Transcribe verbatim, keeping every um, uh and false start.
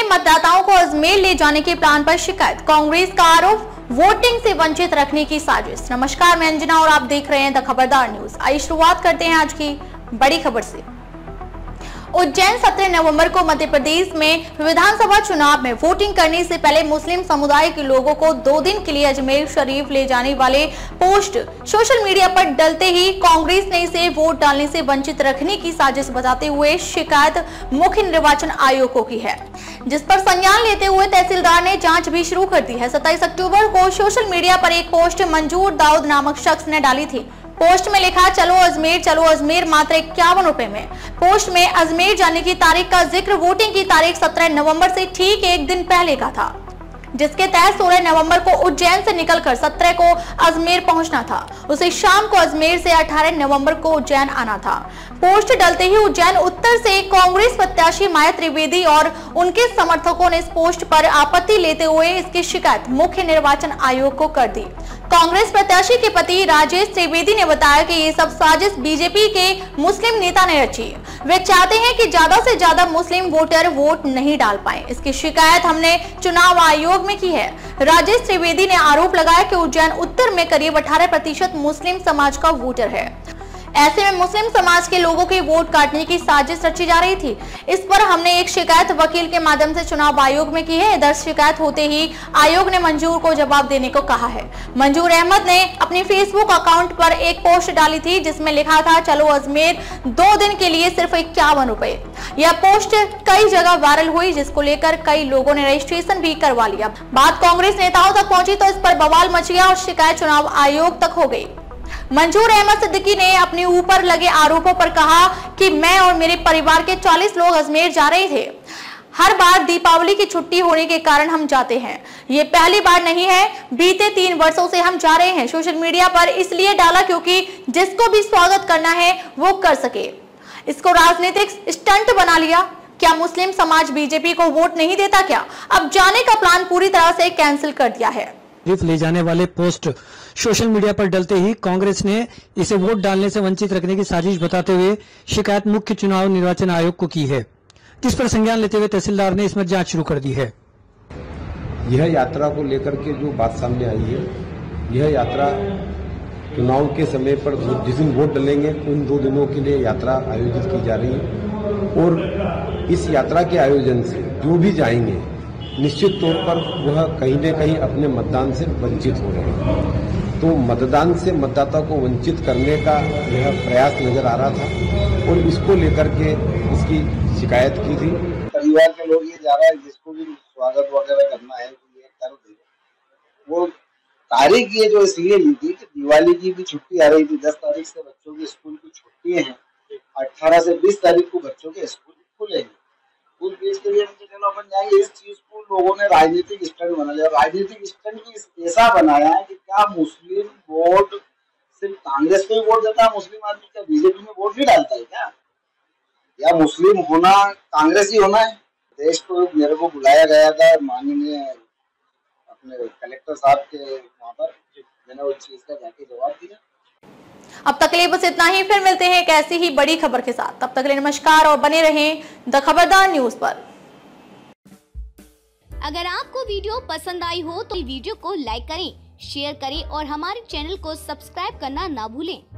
मतदाताओं को अजमेर ले जाने के प्लान पर शिकायत, कांग्रेस का आरोप वोटिंग से वंचित रखने की साजिश। नमस्कार, मैं अंजना और आप देख रहे हैं द खबरदार न्यूज। आइए शुरुआत करते हैं आज की बड़ी खबर से। उज्जैन सत्रह नवंबर को मध्य प्रदेश में विधानसभा चुनाव में वोटिंग करने से पहले मुस्लिम समुदाय के लोगों को दो दिन के लिए अजमेर शरीफ ले जाने वाले पोस्ट सोशल मीडिया पर डलते ही कांग्रेस ने इसे वोट डालने से वंचित रखने की साजिश बताते हुए शिकायत मुख्य निर्वाचन आयोग को की है, जिस पर संज्ञान लेते हुए तहसीलदार ने जांच भी शुरू कर दी है। सत्ताईस अक्टूबर को सोशल मीडिया पर एक पोस्ट मंजूर दाऊद नामक शख्स ने डाली थी। पोस्ट में लिखा, चलो अजमेर चलो अजमेर मात्र इक्यावन रुपए में। पोस्ट में अजमेर जाने की तारीख का जिक्र वोटिंग की तारीख सत्रह नवंबर से ठीक एक दिन पहले का था, जिसके तहत सोलह नवंबर को उज्जैन से निकलकर सत्रह को अजमेर पहुंचना था। उसे शाम को अजमेर से अठारह नवंबर को उज्जैन आना था। पोस्ट डलते ही उज्जैन उत्तर से कांग्रेस प्रत्याशी माया त्रिवेदी और उनके समर्थकों ने इस पोस्ट पर आपत्ति लेते हुए इसकी शिकायत मुख्य निर्वाचन आयोग को कर दी। कांग्रेस प्रत्याशी के पति राजेश त्रिवेदी ने बताया कि ये सब साजिश बीजेपी के मुस्लिम नेता ने रची। वे चाहते हैं कि ज्यादा से ज्यादा मुस्लिम वोटर वोट नहीं डाल पाए। इसकी शिकायत हमने चुनाव आयोग में की है। राजेश त्रिवेदी ने आरोप लगाया कि उज्जैन उत्तर में करीब अठारह प्रतिशत मुस्लिम समाज का वोटर है। ऐसे में मुस्लिम समाज के लोगों के वोट काटने की साजिश रची जा रही थी। इस पर हमने एक शिकायत वकील के माध्यम से चुनाव आयोग में की है। इधर शिकायत होते ही आयोग ने मंजूर को जवाब देने को कहा है। मंजूर अहमद ने अपने फेसबुक अकाउंट पर एक पोस्ट डाली थी, जिसमें लिखा था, चलो अजमेर दो दिन के लिए सिर्फ इक्यावन रुपए। यह पोस्ट कई जगह वायरल हुई, जिसको लेकर कई लोगों ने रजिस्ट्रेशन भी करवा लिया। बात कांग्रेस नेताओं तक पहुंची तो इस पर बवाल मच गया और शिकायत चुनाव आयोग तक हो गई। मंजूर अहमद सिद्दीकी ने अपने ऊपर लगे आरोपों पर कहा कि मैं और मेरे परिवार के चालीस लोग अजमेर जा रहे थे। हर बार दीपावली की छुट्टी होने के कारण हम जाते हैं। ये पहली बार नहीं है, बीते तीन वर्षों से हम जा रहे हैं। सोशल मीडिया पर इसलिए डाला क्योंकि जिसको भी स्वागत करना है वो कर सके। इसको राजनीतिक स्टंट बना लिया। क्या मुस्लिम समाज बीजेपी को वोट नहीं देता क्या? अब जाने का प्लान पूरी तरह से कैंसिल कर दिया है। ले जाने वाले पोस्ट सोशल मीडिया पर डलते ही कांग्रेस ने इसे वोट डालने से वंचित रखने की साजिश बताते हुए शिकायत मुख्य चुनाव निर्वाचन आयोग को की है, जिस पर संज्ञान लेते हुए तहसीलदार ने इसमें जांच शुरू कर दी है। यह यात्रा को लेकर के जो बात सामने आई है, यह यात्रा चुनाव के समय पर जिस दिन वोट डलेंगे उन दो दिनों के लिए यात्रा आयोजित की जा रही है और इस यात्रा के आयोजन से जो भी जाएंगे निश्चित तौर पर वह कहीं न कहीं अपने मतदान से वंचित हो रहे हैं। तो मतदान से मतदाता को वंचित करने का यह प्रयास नजर आ रहा था और इसको लेकर के इसकी शिकायत की थी। परिवार के लोग ये जा रहा है, जिसको भी स्वागत वगैरह करना है तो ये कर दे। वो तारीख ये जो इसलिए ली थी कि दिवाली की भी छुट्टी आ रही थी। दस तारीख से बच्चों की स्कूल की छुट्टी है, अठारह से बीस तारीख को बच्चों के स्कूल खुलेंगे। उस बीच के लिए अपन जाएंगे। इस चीज को लोगों ने राजनीतिक स्टंट बना लिया। राजनीतिक स्टंट भी ऐसा बनाया है कि क्या मुस्लिम वोट सिर्फ कांग्रेस को ही वोट देता है? मुस्लिम आदमी क्या बीजेपी में वोट नहीं डालता है क्या? या मुस्लिम होना कांग्रेस ही होना है? देश को मेरे को बुलाया गया था माननीय अपने कलेक्टर साहब के वहां पर, मैंने उस चीज का जाके जवाब दिया। अब तक के लिए बस इतना ही। फिर मिलते हैं एक ऐसी ही बड़ी खबर के साथ। तब तक के लिए नमस्कार और बने रहें द खबरदार न्यूज पर। अगर आपको वीडियो पसंद आई हो तो वीडियो को लाइक करें, शेयर करें और हमारे चैनल को सब्सक्राइब करना ना भूलें।